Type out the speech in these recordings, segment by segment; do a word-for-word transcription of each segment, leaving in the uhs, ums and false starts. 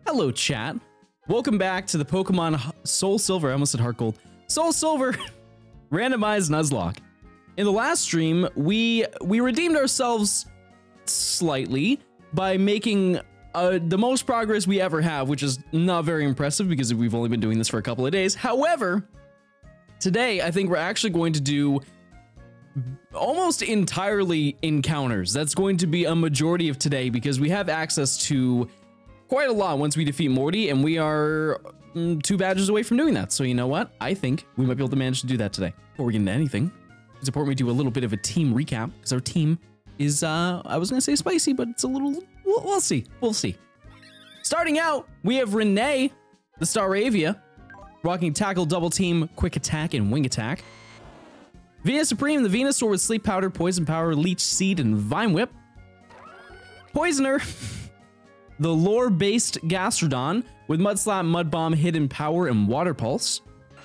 Hello, chat. Welcome back to the Pokemon Soul Silver. I almost said Heart Gold. Soul Silver randomized Nuzlocke. In the last stream, we we redeemed ourselves slightly by making uh, the most progress we ever have, which is not very impressive because we've only been doing this for a couple of days. However, today I think we're actually going to do almost entirely encounters. That's going to be a majority of today because we have access to quite a lot once we defeat Morty, and we are mm, two badges away from doing that. So you know what? I think we might be able to manage to do that today. Before we get into anything, it's important we do a little bit of a team recap because our team is, uh, I was gonna say spicy, but it's a little, we'll, we'll see, we'll see. Starting out, we have Renee, the Staravia, rocking Tackle, Double Team, Quick Attack, and Wing Attack. Venus Supreme, the Venusaur with Sleep Powder, Poison Power, Leech Seed, and Vine Whip. Poisoner, the lore-based Gastrodon with Mud Slap, Mud Bomb, Hidden Power, and Water Pulse.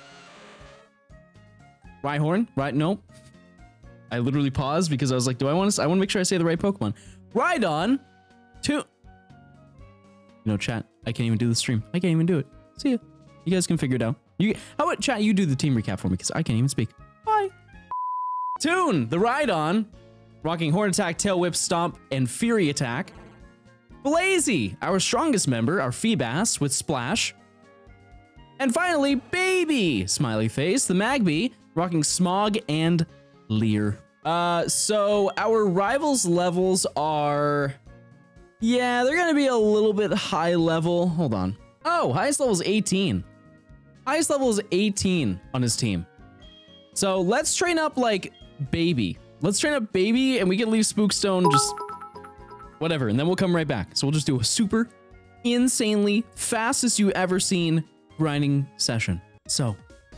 Rhyhorn, right? Nope. I literally paused because I was like, do I want to? I want to make sure I say the right Pokemon. Rhydon, two. You know, chat. I can't even do the stream. I can't even do it. See ya. You guys can figure it out. You, how about chat? You do the team recap for me because I can't even speak. Bye. Toon, the Rhydon, rocking Horn Attack, Tail Whip, Stomp, and Fury Attack. Blazy, our strongest member, our Feebas with Splash. And finally, Baby, Smiley Face, the Magby, rocking Smog and Leer. Uh, so our rivals levels are, yeah, they're gonna be a little bit high level. Hold on. Oh, highest level is eighteen. Highest level is eighteen on his team. So let's train up like Baby. Let's train up Baby and we can leave Spookstone just whatever, and then we'll come right back. So we'll just do a super insanely fastest you ever seen grinding session. So,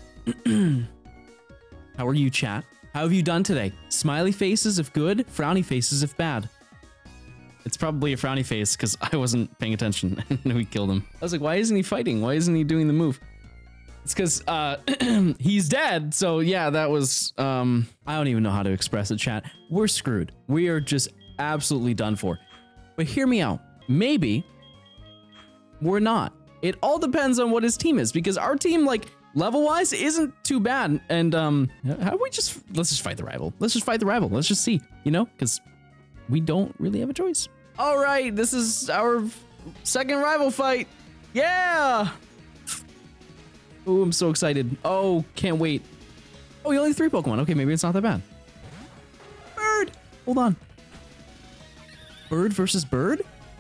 how are you, chat? How have you done today? Smiley faces if good, frowny faces if bad. It's probably a frowny face because I wasn't paying attention and we killed him. I was like, why isn't he fighting? Why isn't he doing the move? It's because uh, he's dead. So yeah, that was, um, I don't even know how to express it, chat. We're screwed. We are just absolutely done for. But hear me out. Maybe we're not. It all depends on what his team is because our team, like, level-wise isn't too bad. And um, how do we just, let's just fight the rival. Let's just fight the rival. Let's just see, you know, because we don't really have a choice. All right, this is our second rival fight. Yeah. Oh, I'm so excited. Oh, can't wait. Oh, you only have three Pokemon. Okay, maybe it's not that bad. Bird. Hold on. Bird versus bird?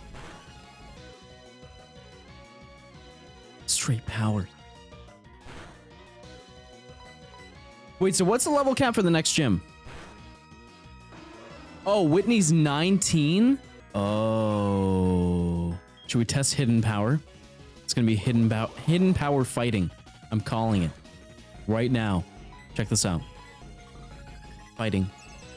Straight power. Wait, so what's the level cap for the next gym? Oh, Whitney's nineteen? Oh. Should we test hidden power? It's gonna be hidden, hidden power fighting. I'm calling it right now. Check this out. Fighting.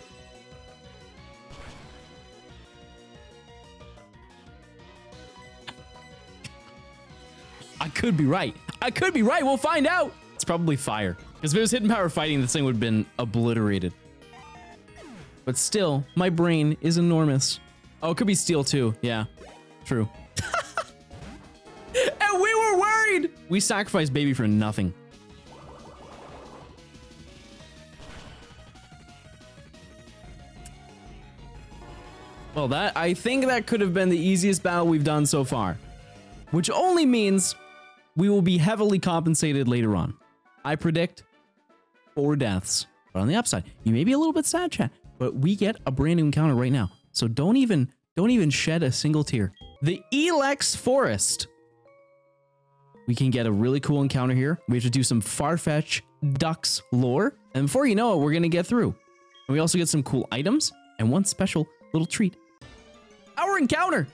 I could be right. I could be right. We'll find out. It's probably fire. Because if it was hidden power fighting, this thing would have been obliterated. But still, my brain is enormous. Oh, it could be steel too. Yeah, true. And we were worried. We sacrificed Baby for nothing. Well, that I think that could have been the easiest battle we've done so far, which only means we will be heavily compensated later on. I predict four deaths. But on the upside, you may be a little bit sad, chat, but we get a brand new encounter right now. So don't even, don't even shed a single tear. The Elex Forest. We can get a really cool encounter here. We have to do some Farfetch Ducks lore. And before you know it, we're going to get through. And we also get some cool items and one special little treat. Our encounter.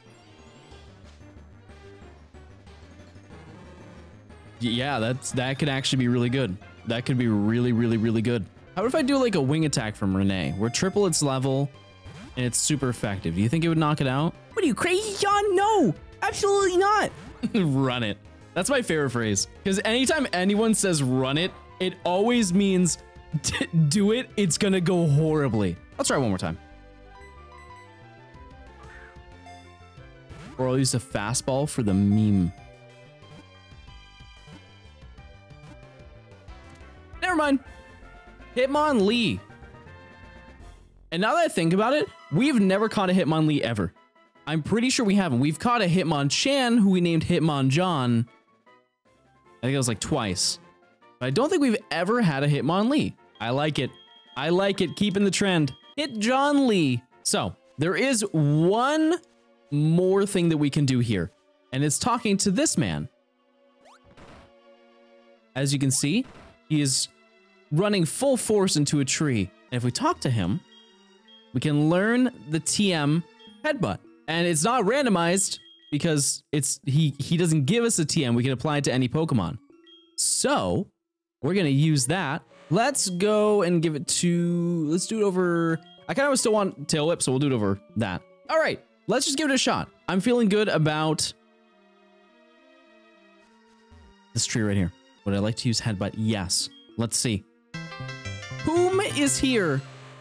Yeah, that's that could actually be really good. That could be really, really, really good. How about if I do like a wing attack from Renee? We're triple its level and it's super effective. Do you think it would knock it out? What are you, crazy, John? No, absolutely not. Run it. That's my favorite phrase. Because anytime anyone says run it, it always means do it. It's gonna go horribly. Let's try one more time. Or I'll use a fastball for the meme. Never mind. Hitmonlee. And now that I think about it, we've never caught a Hitmonlee ever. I'm pretty sure we haven't. We've caught a Hitmonchan who we named Hitmonjohn. I think it was like twice. But I don't think we've ever had a Hitmonlee. I like it. I like it. Keeping the trend. Hitmonlee. So there is one more thing that we can do here. And it's talking to this man. As you can see, he is running full force into a tree. And if we talk to him, we can learn the T M headbutt. And it's not randomized because it's he he doesn't give us a T M. We can apply it to any Pokemon. So we're gonna use that. Let's go and give it to, let's do it over, I kind of still want Tail Whip, so we'll do it over that. All right, let's just give it a shot. I'm feeling good about this tree right here. Would I like to use headbutt? Yes. Let's see. Whom is here?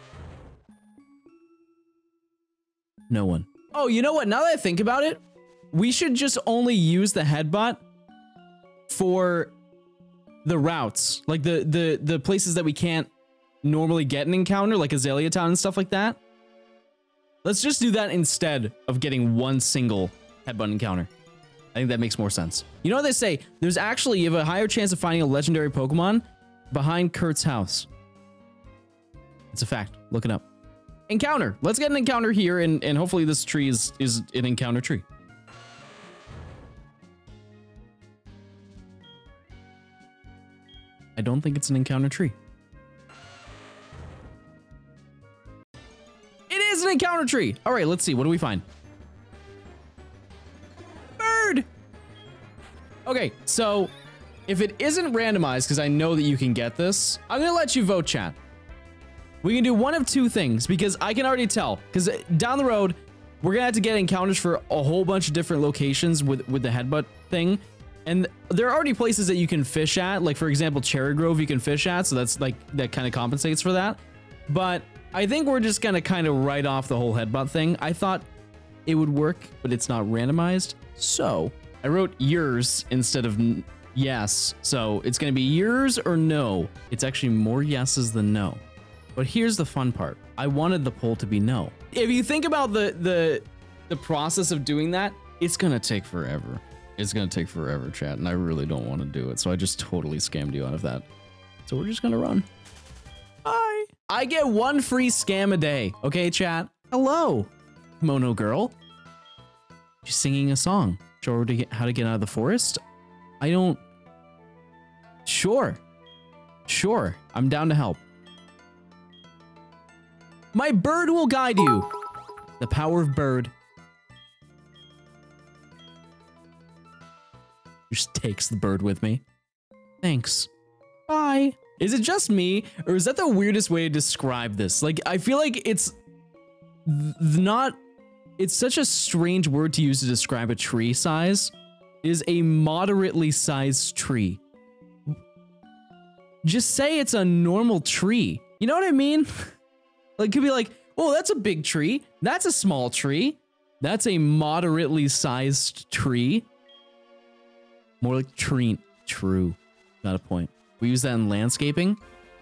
No one. Oh, you know what? Now that I think about it, we should just only use the headbutt for the routes, like the the the places that we can't normally get an encounter, like Azalea Town and stuff like that. Let's just do that instead of getting one single headbutt encounter. I think that makes more sense. You know what they say? There's actually, you have a higher chance of finding a legendary Pokemon behind Kurt's house. It's a fact. Look it up. Encounter. Let's get an encounter here, and, and hopefully this tree is, is an encounter tree. I don't think it's an encounter tree. It is an encounter tree. All right, let's see. What do we find? Bird. Okay, so if it isn't randomized, because I know that you can get this, I'm going to let you vote, chat. We can do one of two things, because I can already tell, because down the road, we're going to have to get encounters for a whole bunch of different locations with, with the headbutt thing. And there are already places that you can fish at, like for example, Cherry Grove you can fish at, so that's like, that kind of compensates for that. But I think we're just gonna kind of write off the whole headbutt thing. I thought it would work, but it's not randomized. So I wrote yours instead of yes. So it's gonna be yours or no. It's actually more yeses than no. But here's the fun part. I wanted the poll to be no. If you think about the, the, the process of doing that, it's gonna take forever. It's gonna take forever, chat, and I really don't want to do it, so I just totally scammed you out of that. So we're just gonna run. Bye. I get one free scam a day. Okay, chat. Hello, Mono Girl. She's singing a song. Show her to get, how to get out of the forest. I don't. Sure. Sure. I'm down to help. My bird will guide you. The power of bird. Just takes the bird with me. Thanks. Bye. Is it just me, or is that the weirdest way to describe this? Like, I feel like it's not, it's such a strange word to use to describe a tree size. It is a moderately sized tree. Just say it's a normal tree. You know what I mean? Like, it could be like, oh, that's a big tree. That's a small tree. That's a moderately sized tree. More like tree. True. Not a point. We use that in landscaping.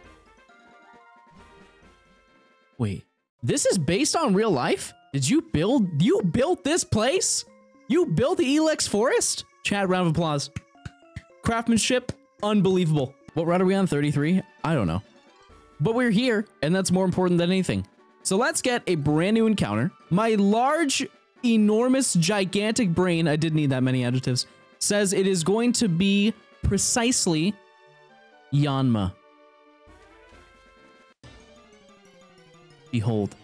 Wait, this is based on real life? Did you build, you built this place? You built the Elex Forest? Chat, round of applause. Craftsmanship, unbelievable. What route are we on, thirty-three? I don't know. But we're here, and that's more important than anything. So let's get a brand new encounter. My large, enormous, gigantic brain, I did need that many adjectives, says it is going to be precisely Yanma. Behold.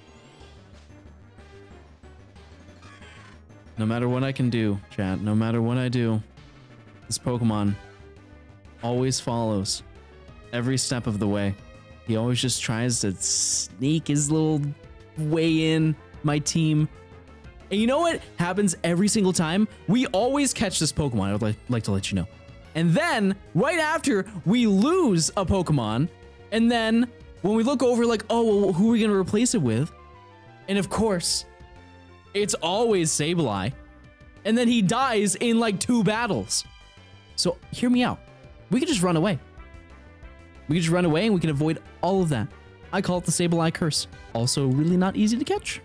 No matter what I can do, chat, no matter what I do, this Pokemon always follows every step of the way. He always just tries to sneak his little way in my team. And you know what happens every single time? We always catch this Pokemon, I would like, like to let you know. And then, right after, we lose a Pokemon. And then, when we look over, like, oh, well, who are we going to replace it with? And of course, it's always Sableye. and then he dies in like two battles. So hear me out. We could just run away. We could just run away and we can avoid all of that. I call it the Sableye curse. Also really not easy to catch.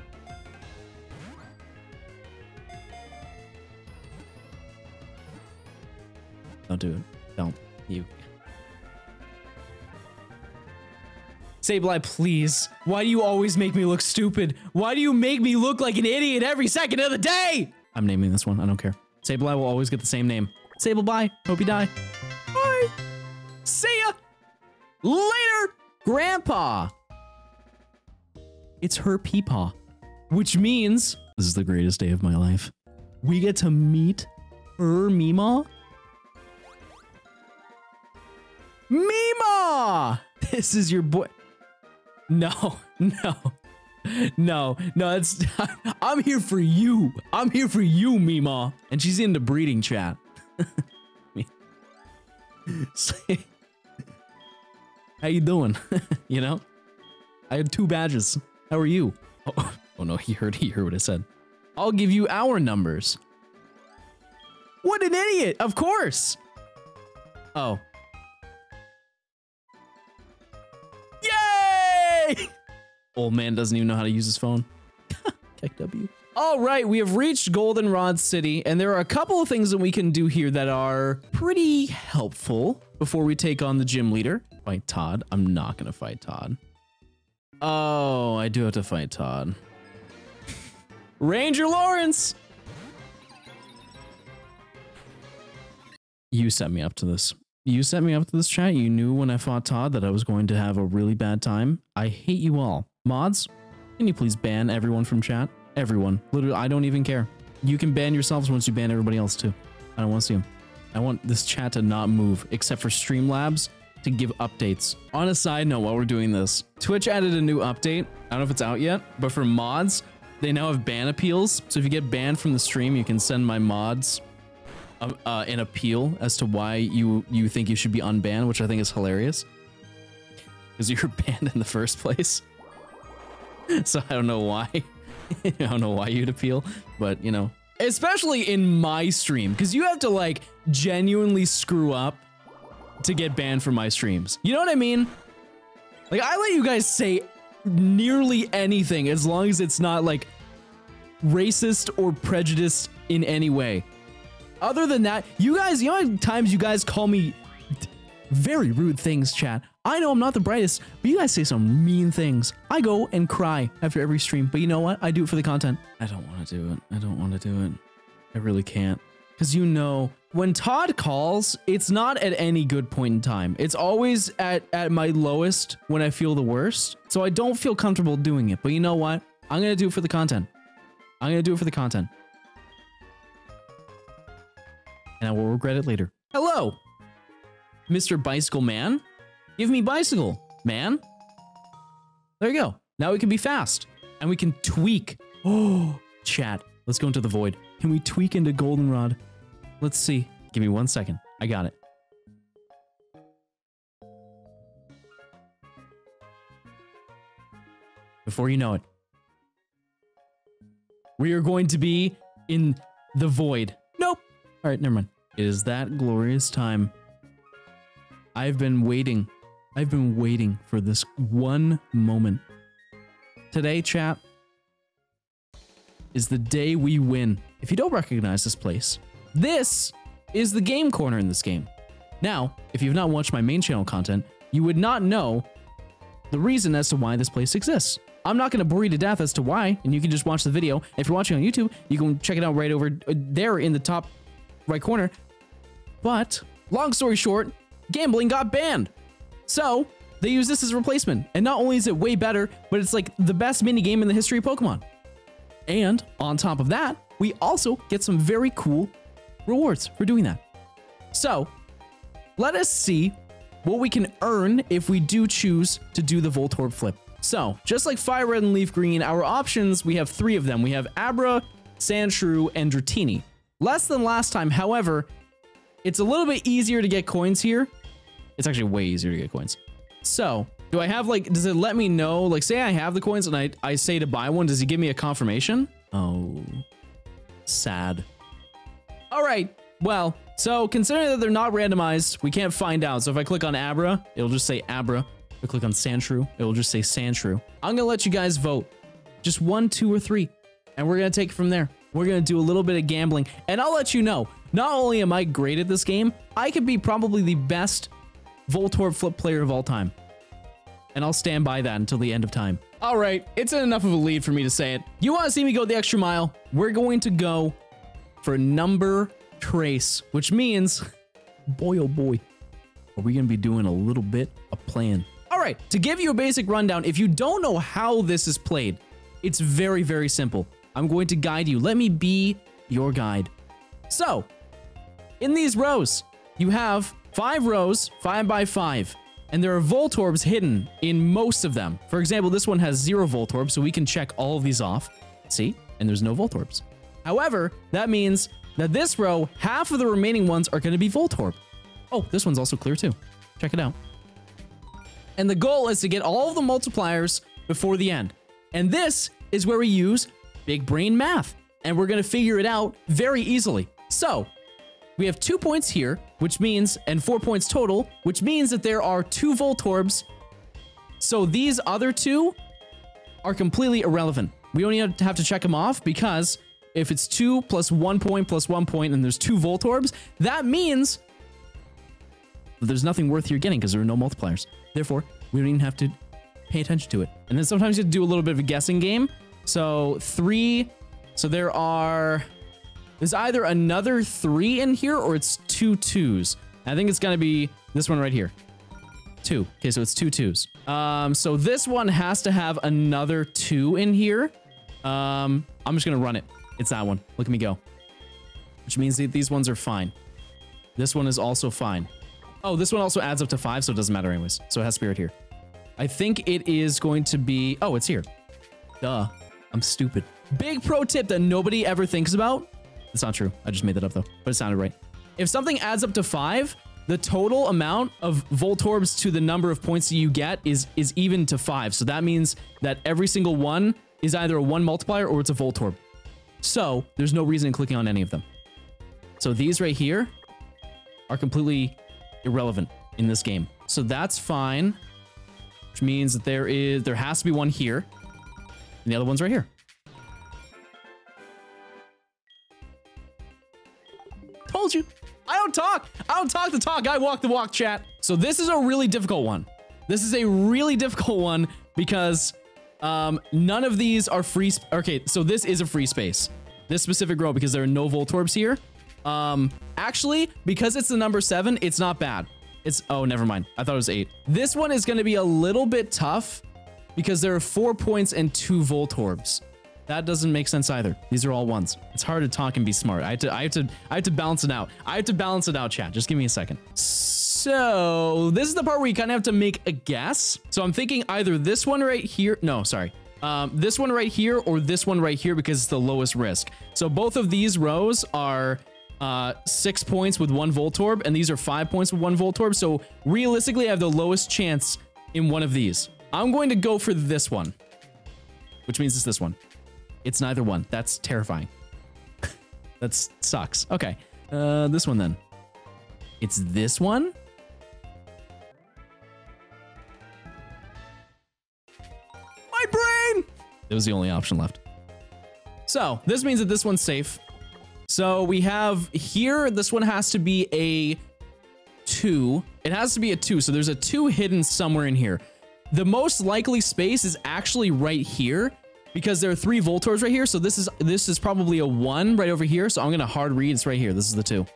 Don't do it. Don't. You. Sableye, please. Why do you always make me look stupid? Why do you make me look like an idiot every second of the day? I'm naming this one. I don't care. Sableye will always get the same name. Sableye. Hope you die. Bye. See ya. Later, Grandpa. It's her peepaw, which means this is the greatest day of my life. We get to meet her Meemaw. Meemaw! This is your boy. No, no, no, no, it's, I'm here for you. I'm here for you, Meemaw. And she's into breeding chat. How you doing? You know? I had two badges. How are you? Oh, oh no, he heard, he heard what I said. I'll give you our numbers. What an idiot, of course. Oh. Yay! Old man doesn't even know how to use his phone. Tech W. All right, we have reached Goldenrod City, and there are a couple of things that we can do here that are pretty helpful before we take on the gym leader. Fight Todd. I'm not gonna fight Todd. Oh, I do have to fight Todd. Ranger Lawrence! You set me up to this. You set me up to this, chat. You knew when I fought Todd that I was going to have a really bad time. I hate you all. Mods, can you please ban everyone from chat? Everyone. Literally, I don't even care. You can ban yourselves once you ban everybody else too. I don't want to see them. I want this chat to not move, except for Streamlabs to give updates. On a side note, while we're doing this, Twitch added a new update. I don't know if it's out yet, but for mods, they now have ban appeals. So if you get banned from the stream, you can send my mods uh, uh, an appeal as to why you, you think you should be unbanned, which I think is hilarious. Because you were banned in the first place. So I don't know why. I don't know why you'd appeal, but you know, especially in my stream, because you have to like genuinely screw up to get banned from my streams. You know what I mean? Like, I let you guys say nearly anything as long as it's not like racist or prejudiced in any way. Other than that, you guys, you know how many times you guys call me very rude things, chat? I know I'm not the brightest, but you guys say some mean things. I go and cry after every stream, but you know what? I do it for the content. I don't want to do it. I don't want to do it. I really can't. Because you know, when Todd calls, it's not at any good point in time. It's always at, at my lowest when I feel the worst. So I don't feel comfortable doing it. But you know what? I'm going to do it for the content. I'm going to do it for the content. And I will regret it later. Hello, Mister Bicycle Man. Give me bicycle, man. There you go. Now we can be fast. And we can tweak. Oh, chat. Let's go into the void. Can we tweak into Goldenrod? Let's see. Give me one second. I got it. Before you know it, we are going to be in the void. Nope. All right, never mind. It is that glorious time. I've been waiting. I've been waiting for this one moment. Today, chat, is the day we win. If you don't recognize this place, this is the game corner in this game. Now, if you've not watched my main channel content, you would not know the reason as to why this place exists. I'm not going to bore you to death as to why, and you can just watch the video. If you're watching on YouTube, you can check it out right over there in the top right corner. But, long story short, gambling got banned. So, they use this as a replacement. And not only is it way better, but it's like the best mini game in the history of Pokemon. And on top of that, we also get some very cool rewards for doing that. So, let us see what we can earn if we do choose to do the Voltorb flip. So, just like Fire Red and Leaf Green, our options, we have three of them. We have Abra, Sandshrew, and Dratini. Less than last time, however, it's a little bit easier to get coins here. It's actually way easier to get coins. So, do I have like, does it let me know, like say I have the coins and I, I say to buy one, does he give me a confirmation? Oh. sad. All right. Well, so considering that they're not randomized, we can't find out. So if I click on Abra, it'll just say Abra. If I click on Sandshrew, it will just say Sandshrew. I'm going to let you guys vote. Just one, two, or three. And we're going to take it from there. We're going to do a little bit of gambling. And I'll let you know, not only am I great at this game, I could be probably the best Voltorb flip player of all time. And I'll stand by that until the end of time. All right, it's enough of a lead for me to say it. You want to see me go the extra mile? We're going to go for number trace, which means, boy, oh boy, are we going to be doing a little bit of playing. All right, to give you a basic rundown, if you don't know how this is played, it's very, very simple. I'm going to guide you. Let me be your guide. So, in these rows, you have five rows, five by five. And there are Voltorbs hidden in most of them. For example, this one has zero Voltorb, so we can check all of these off. See? And there's no Voltorbs. However, that means that this row, half of the remaining ones are going to be Voltorb. Oh, this one's also clear too. Check it out. And the goal is to get all of the multipliers before the end. And this is where we use big brain math. And we're going to figure it out very easily. So, we have two points here, which means, and four points total, which means that there are two Voltorbs. So these other two are completely irrelevant. We don't even have to check them off because if it's two plus one point plus one point and there's two Voltorbs, that means that there's nothing worth here getting because there are no multipliers. Therefore, we don't even have to pay attention to it. And then sometimes you have to do a little bit of a guessing game. So three, so there are... There's either another three in here or it's two twos. I think it's going to be this one right here. Two. Okay, so it's two twos. Um, so this one has to have another two in here. Um, I'm just going to run it. It's that one. Look at me go. Which means that these ones are fine. This one is also fine. Oh, this one also adds up to five, so it doesn't matter anyways. So it has spirit here. I think it is going to be... Oh, it's here. Duh. I'm stupid. Big pro tip that nobody ever thinks about. It's not true. I just made that up though, but it sounded right. If something adds up to five, the total amount of Voltorbs to the number of points that you get is is even to five. So that means that every single one is either a one multiplier or it's a Voltorb. So there's no reason in clicking on any of them. So these right here are completely irrelevant in this game. So that's fine, which means that there is there has to be one here, and the other one's right here. Told you. I don't talk. I don't talk the talk. I walk the walk, chat. So this is a really difficult one. This is a really difficult one because um, none of these are free. Okay, so this is a free space. This specific row because there are no Voltorbs here. Um, actually, because it's the number seven, it's not bad. It's, oh, never mind. I thought it was eight. This one is going to be a little bit tough because there are four points and two Voltorbs. That doesn't make sense either. These are all ones. It's hard to talk and be smart. I have to, I have to, I have to balance it out. I have to balance it out, chat. Just give me a second. So this is the part where you kind of have to make a guess. So I'm thinking either this one right here. No, sorry. Um, this one right here or this one right here because it's the lowest risk. So both of these rows are uh, six points with one Voltorb, and these are five points with one Voltorb. So realistically, I have the lowest chance in one of these. I'm going to go for this one, which means it's this one. It's neither one. That's terrifying. That sucks. Okay. Uh, this one then. It's this one? My brain! It was the only option left. So, this means that this one's safe. So, we have here, this one has to be a two. It has to be a two, so there's a two hidden somewhere in here. The most likely space is actually right here, because there are three Voltorbs right here, so this is this is probably a one right over here, so I'm gonna hard read, it's right here, this is the two.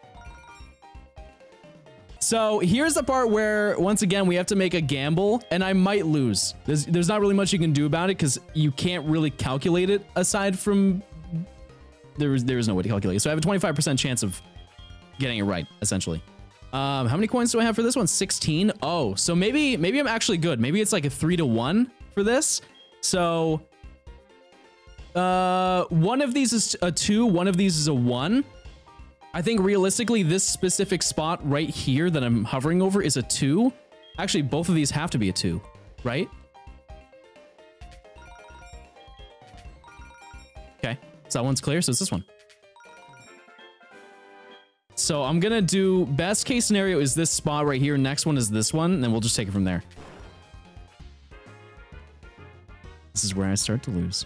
So here's the part where, once again, we have to make a gamble, and I might lose. There's, there's not really much you can do about it, because you can't really calculate it, aside from... There is, there is no way to calculate it, so I have a twenty-five percent chance of getting it right, essentially. Um, how many coins do I have for this one? sixteen? Oh, so maybe, maybe I'm actually good. Maybe it's like a three to one for this, so... Uh, one of these is a two, one of these is a one. I think realistically, this specific spot right here that I'm hovering over is a two. Actually, both of these have to be a two, right? Okay, so that one's clear, so it's this one. So I'm gonna do best case scenario is this spot right here. Next one is this one, and then we'll just take it from there. This is where I start to lose.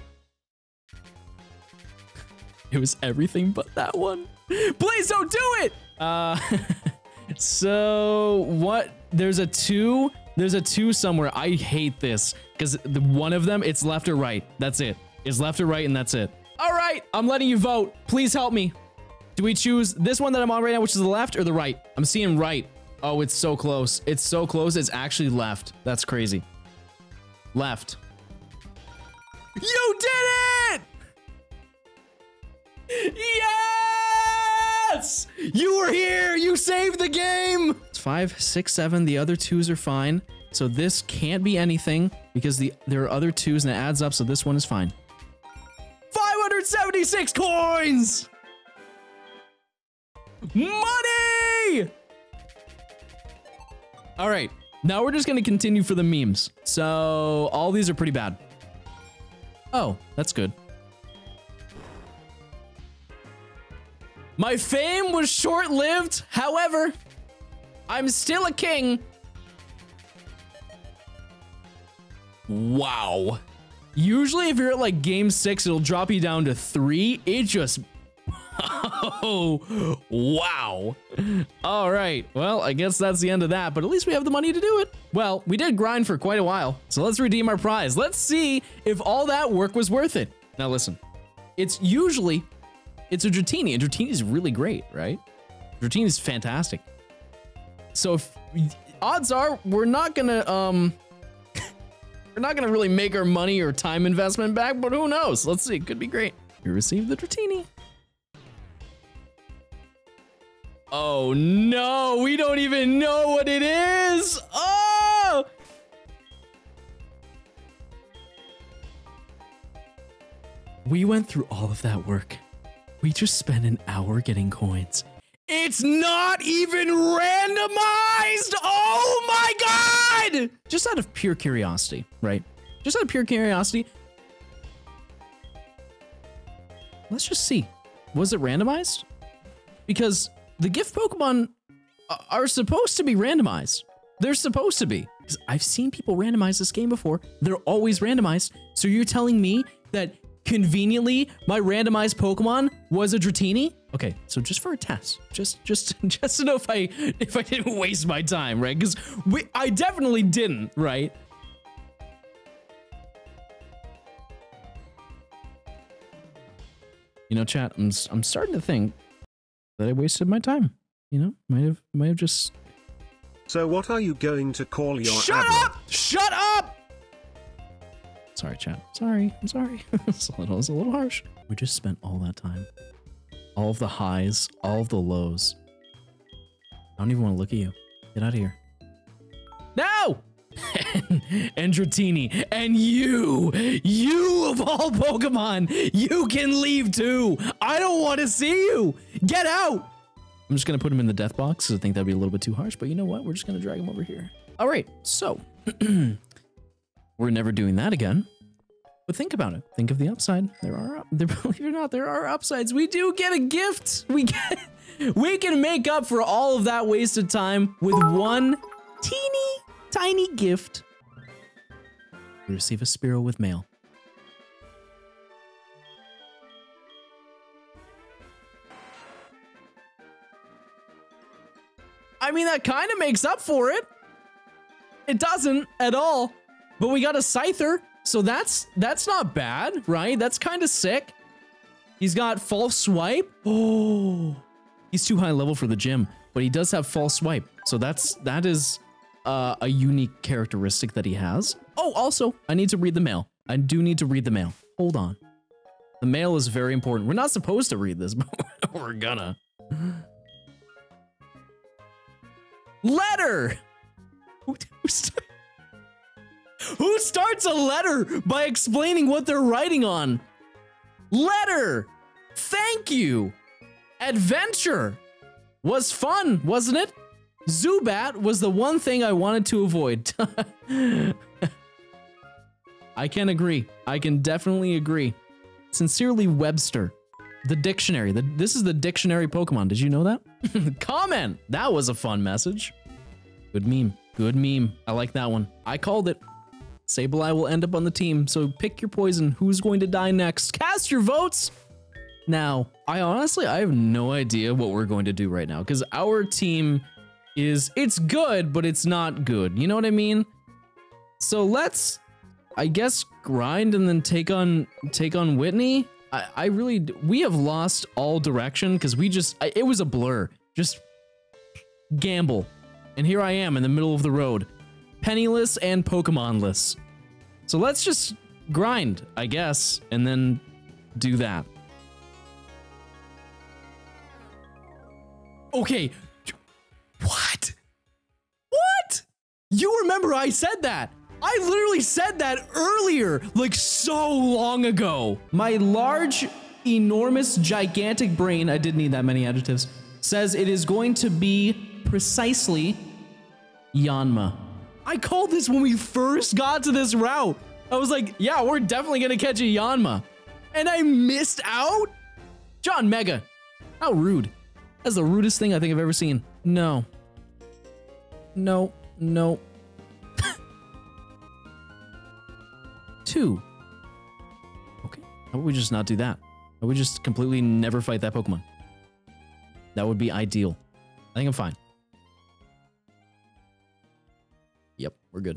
It was everything but that one. Please don't do it! Uh, so what? There's a two. There's a two somewhere. I hate this because the one of them, it's left or right. That's it. It's left or right, and that's it. All right, I'm letting you vote. Please help me. Do we choose this one that I'm on right now, which is the left, or the right? I'm seeing right. Oh, it's so close. It's so close. It's actually left. That's crazy. Left. You did it! Yes! You were here! You saved the game! It's five, six, seven. The other twos are fine. So this can't be anything because the there are other twos and it adds up, so this one is fine. five hundred seventy-six coins! Money! All right, now we're just gonna continue for the memes. So all these are pretty bad. Oh, that's good. My fame was short-lived. However, I'm still a king. Wow. Usually if you're at like game six, it'll drop you down to three. It just, oh, wow. All right, well, I guess that's the end of that, but at least we have the money to do it. Well, we did grind for quite a while, so let's redeem our prize. Let's see if all that work was worth it. Now listen, it's usually, it's a Dratini, and Dratini is really great, right? Dratini is fantastic. So if, odds are we're not gonna, um, we're not gonna really make our money or time investment back, but who knows? Let's see, it could be great. You received the Dratini. Oh no, we don't even know what it is. Oh! We went through all of that work. We just spent an hour getting coins. It's not even randomized! Oh my god! Just out of pure curiosity, right? Just out of pure curiosity. Let's just see. Was it randomized? Because the gift Pokemon are supposed to be randomized. They're supposed to be. Because I've seen people randomize this game before. They're always randomized. So you're telling me that conveniently my randomized Pokemon was a Dratini? Okay, so just for a test, just just just to know if I if I didn't waste my time, right? Because we I definitely didn't, right? You know, chat, I'm I'm starting to think that I wasted my time. You know, might have might have just. So what are you going to call your? Shut Abra? up! Shut up! Sorry, chat. Sorry. I'm sorry. it's, a little, it's a little harsh. We just spent all that time. All of the highs, all of the lows. I don't even want to look at you. Get out of here. No! and Dratini, and you, you of all Pokemon, you can leave too. I don't want to see you. Get out. I'm just going to put him in the death box because I think that'd be a little bit too harsh, but you know what? We're just going to drag him over here. All right, so we're never doing that again. But think about it. Think of the upside. There are, there, believe it or not, there are upsides. We do get a gift. We get, we can make up for all of that wasted time with one teeny tiny gift. We receive a Spearow with mail. I mean, that kind of makes up for it. It doesn't at all, but we got a Scyther. So that's that's not bad, right? That's kind of sick. He's got false swipe. Oh, he's too high level for the gym, but he does have false swipe. So that's that is uh, a unique characteristic that he has. Oh, also, I need to read the mail. I do need to read the mail. Hold on. The mail is very important. We're not supposed to read this, but we're gonna. Letter. Who, who st Who starts a letter by explaining what they're writing on? Letter. Thank you. Adventure. Was fun, wasn't it? Zubat was the one thing I wanted to avoid. I can agree. I can definitely agree. Sincerely, Webster. The dictionary. The, this is the dictionary Pokemon. Did you know that? Comment. That was a fun message. Good meme. Good meme. I like that one. I called it. Sableye will end up on the team, so pick your poison. Who's going to die next? Cast your votes now. I honestly, I have no idea what we're going to do right now because our team is, it's good, but it's not good. You know what I mean? So let's, I guess, grind and then take on, take on Whitney. I, I really, we have lost all direction because we just, I, it was a blur. Just gamble. And here I am in the middle of the road. Penniless and Pokemonless. So let's just grind, I guess, and then do that. Okay. What? What? You remember I said that? I literally said that earlier, like so long ago. My large, enormous, gigantic brain, I did need that many adjectives, says it is going to be precisely Yanma. I called this when we first got to this route. I was like, yeah, we're definitely gonna catch a Yanma. And I missed out? John Mega, how rude. That's the rudest thing I think I've ever seen. No. No, no. Two. Okay, how would we just not do that? How would we just completely never fight that Pokemon? That would be ideal. I think I'm fine. Yep, we're good.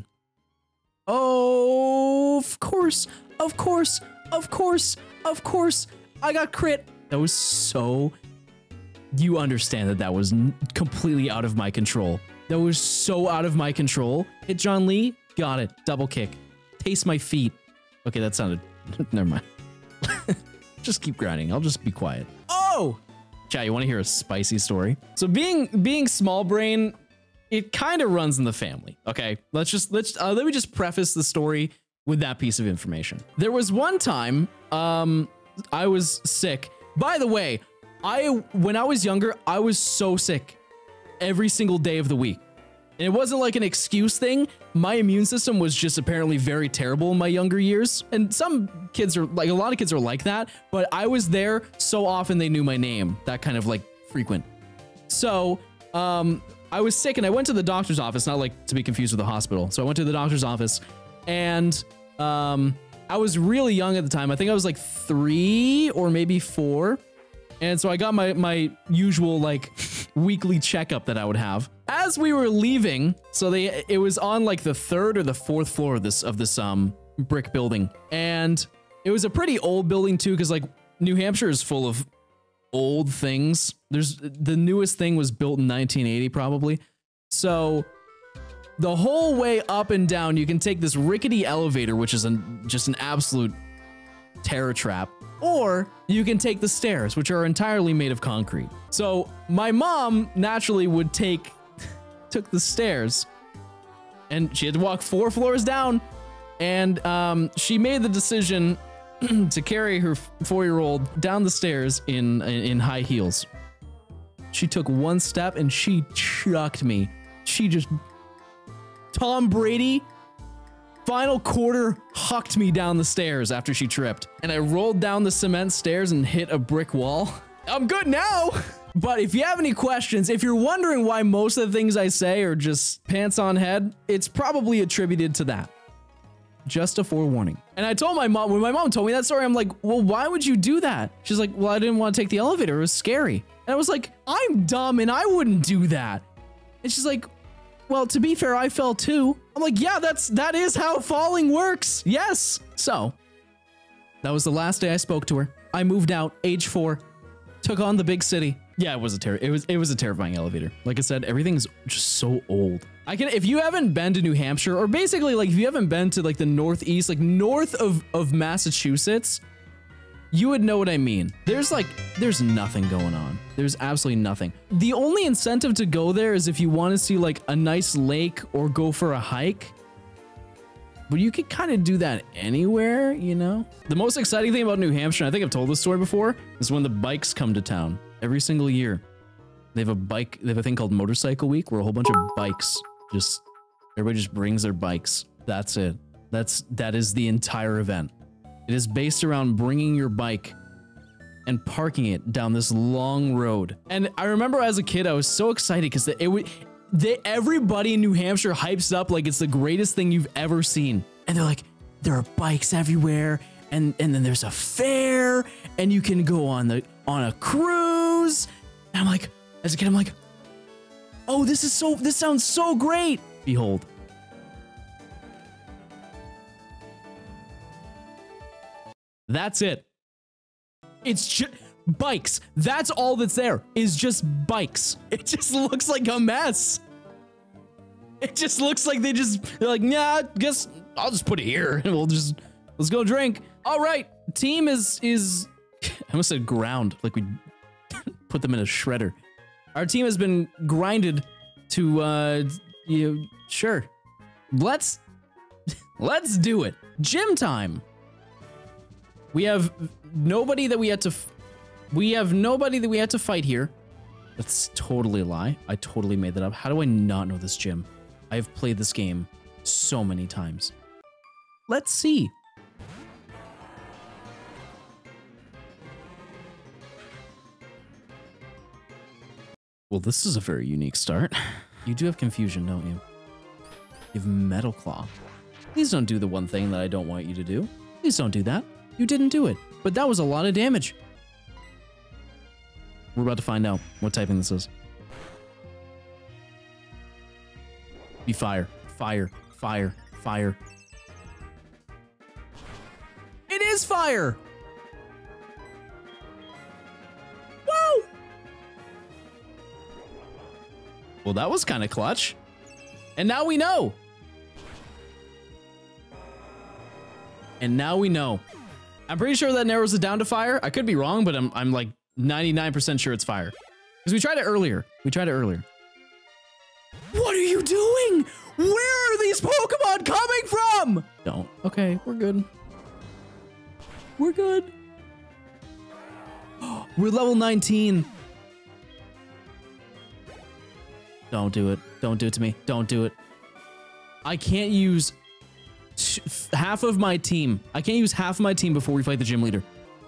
Oh, of course, of course, of course, of course. I got crit. That was so... You understand that that was completely out of my control. That was so out of my control. Hit John Lee. Got it. Double kick. Taste my feet. Okay, that sounded... Never mind. Just keep grinding. I'll just be quiet. Oh! Chat, you want to hear a spicy story? So being being small brain... It kind of runs in the family, okay? Let's just, let's, uh, let me just preface the story with that piece of information. There was one time, um, I was sick. By the way, I, when I was younger, I was so sick every single day of the week. And it wasn't like an excuse thing. My immune system was just apparently very terrible in my younger years. And some kids are, like, a lot of kids are like that, but I was there so often they knew my name, that kind of like frequent. So, um, I was sick and I went to the doctor's office, not like to be confused with the hospital. So I went to the doctor's office and um, I was really young at the time. I think I was like three or maybe four. And so I got my, my usual like weekly checkup that I would have. As we were leaving, so they, it was on like the third or the fourth floor of this, of this um, brick building. And it was a pretty old building too, because like New Hampshire is full of old things. There's the newest thing was built in nineteen eighty probably. So the whole way up and down, you can take this rickety elevator, which is an, just an absolute terror trap, or you can take the stairs, which are entirely made of concrete. So my mom naturally would take, took the stairs and she had to walk four floors down. And um, she made the decision to carry her four-year-old down the stairs in, in in high heels. She took one step and she chucked me. She just Tom Brady final quarter hucked me down the stairs after she tripped, and I rolled down the cement stairs and hit a brick wall. I'm good now. But if you have any questions, if you're wondering why most of the things I say are just pants on head, it's probably attributed to that. Just a forewarning. And I told my mom, when my mom told me that story, I'm like, well, why would you do that? She's like, well, I didn't want to take the elevator. It was scary. And I was like, I'm dumb and I wouldn't do that. And she's like, well, to be fair, I fell too. I'm like, yeah, that's, that is how falling works. Yes. So that was the last day I spoke to her. I moved out, age four, took on the big city. Yeah, it was a ter- it was it was a terrifying elevator. Like I said, everything's just so old. I can, if you haven't been to New Hampshire, or basically like if you haven't been to like the Northeast, like north of of Massachusetts, you would know what I mean. There's like there's nothing going on. There's absolutely nothing. The only incentive to go there is if you want to see like a nice lake or go for a hike. But you could kind of do that anywhere, you know? The most exciting thing about New Hampshire, I think I've told this story before, is when the bikes come to town. Every single year, they have a bike, they have a thing called Motorcycle Week, where a whole bunch of bikes just, everybody just brings their bikes. That's it. That's, that is the entire event. It is based around bringing your bike and parking it down this long road. And I remember as a kid, I was so excited because it would, they, everybody in New Hampshire hypes it up like it's the greatest thing you've ever seen. And they're like, there are bikes everywhere, and and then there's a fair, and you can go on the on a cruise. And I'm like, as a kid, I'm like, oh, this is so, this sounds so great. Behold. That's it. It's just bikes. That's all that's there, is just bikes. It just looks like a mess. It just looks like they just, they're like, nah, guess I'll just put it here and we'll just, let's go drink. All right, team is, is, I almost said ground, like we put them in a shredder. Our team has been grinded to, uh, you know, sure. Let's, let's do it. Gym time. We have nobody that we had to, f we have nobody that we had to fight here. That's totally a lie. I totally made that up. How do I not know this gym? I've played this game so many times. Let's see. Well, this is a very unique start. You do have confusion, don't you? You have Metal Claw. Please don't do the one thing that I don't want you to do. Please don't do that. You didn't do it, but that was a lot of damage. We're about to find out what typing this is. Be fire, fire, fire, fire. It is fire! Whoa! Well, that was kind of clutch. And now we know. And now we know. I'm pretty sure that narrows it down to fire. I could be wrong, but I'm, I'm like ninety-nine percent sure it's fire. Because we tried it earlier. We tried it earlier. What are you doing? Where are these Pokemon coming from? Don't. Okay, we're good. We're good. We're level nineteen. Don't do it. Don't do it to me. Don't do it. I can't use half of my team. I can't use half of my team before we fight the gym leader.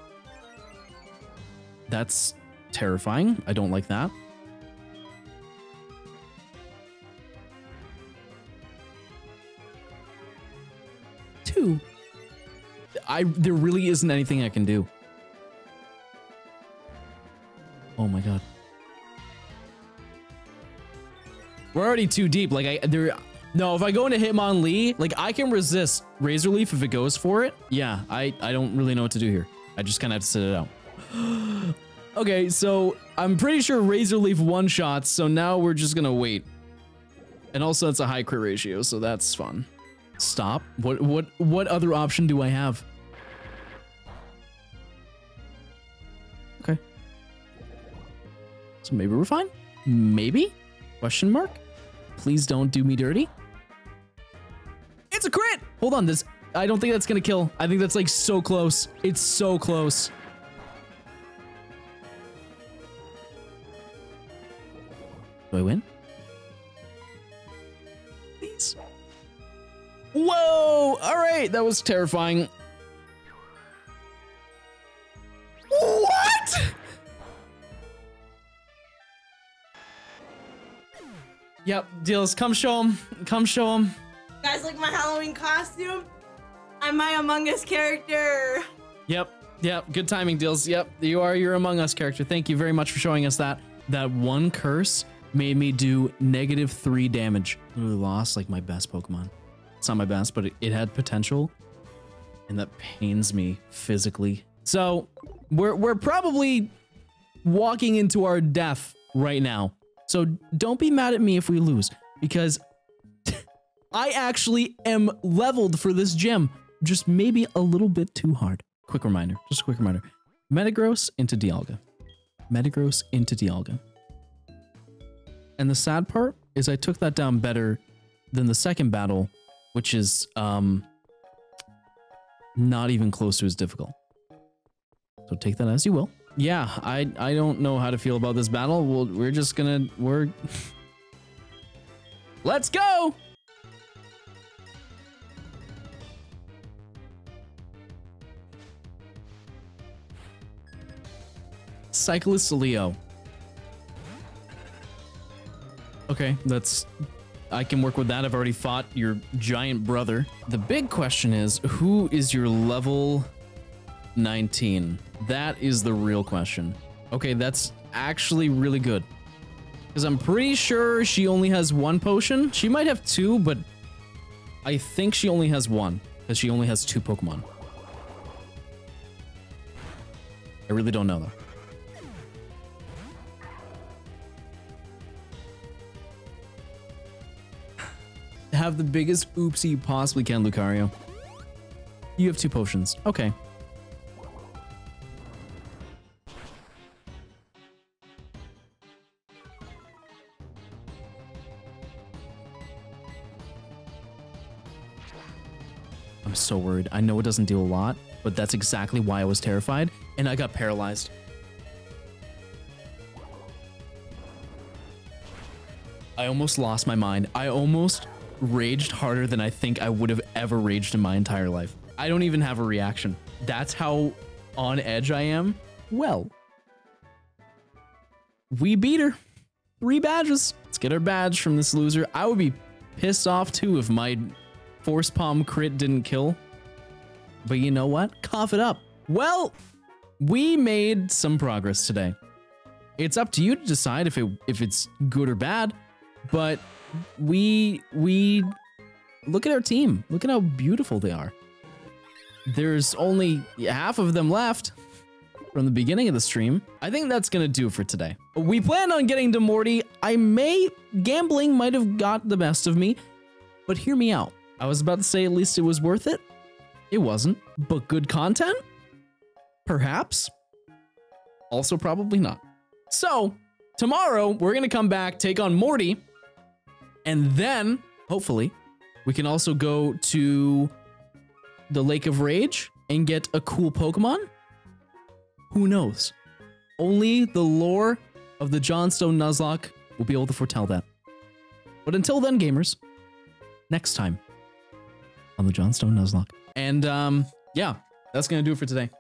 That's terrifying. I don't like that. Two. I there really isn't anything I can do. Oh my god. We're already too deep. Like I there no, if I go into Hitmonlee, like I can resist Razor Leaf if it goes for it. Yeah, I I don't really know what to do here. I just kind of have to sit it out. Okay, so I'm pretty sure Razor Leaf one shots, so now we're just gonna wait. And also it's a high crit ratio, so that's fun. Stop. What what what other option do I have? Okay. So maybe we're fine? Maybe? Question mark? Please don't do me dirty. It's a crit! Hold on, this I don't think that's gonna kill. I think that's like so close. It's so close. Do I win? Please. Whoa! All right, that was terrifying. What? Yep, Deals, come show him. Come show him. Guys, like my Halloween costume? I'm my Among Us character. Yep, yep, good timing, Deals. Yep, you are your Among Us character. Thank you very much for showing us that. That one curse made me do negative three damage. Literally lost like my best Pokemon. It's not my best, but it, it had potential, and that pains me physically. So we're we're probably walking into our death right now. So don't be mad at me if we lose, because I actually am leveled for this gym, just maybe a little bit too hard. Quick reminder, just a quick reminder. Metagross into Dialga. Metagross into Dialga. And the sad part is I took that down better than the second battle, which is um, not even close to as difficult. So take that as you will. Yeah, I I don't know how to feel about this battle. We'll, we're just gonna, we're... Let's go! Cyclist Leo. Okay, that's... I can work with that. I've already fought your giant brother. The big question is, who is your level nineteen? That is the real question. Okay, that's actually really good. Because I'm pretty sure she only has one potion. She might have two, but I think she only has one. Because she only has two Pokemon. I really don't know, though. Have the biggest oopsie you possibly can, Lucario. You have two potions. Okay. I'm so worried. I know it doesn't do a lot, but that's exactly why I was terrified, and I got paralyzed. I almost lost my mind. I almost raged harder than I think I would have ever raged in my entire life. I don't even have a reaction. That's how on edge I am. Well, we beat her. Three badges. Let's get our badge from this loser. I would be pissed off too if my Force Palm crit didn't kill. But you know what? Cough it up. Well, we made some progress today. It's up to you to decide if it if it's good or bad, but we we look at our team. Look at how beautiful they are. There's only half of them left from the beginning of the stream. I think that's gonna do it for today. We planned on getting to Morty. I may gambling might have got the best of me, but hear me out. I was about to say at least it was worth it. It wasn't, but good content? Perhaps. Also probably not. So tomorrow we're gonna come back, take on Morty, and then hopefully we can also go to the Lake of Rage and get a cool Pokemon. Who knows? Only the lore of the Johnstone Nuzlocke will be able to foretell that. But until then, gamers, next time on the Johnstone Nuzlocke. And um, yeah, that's gonna do it for today.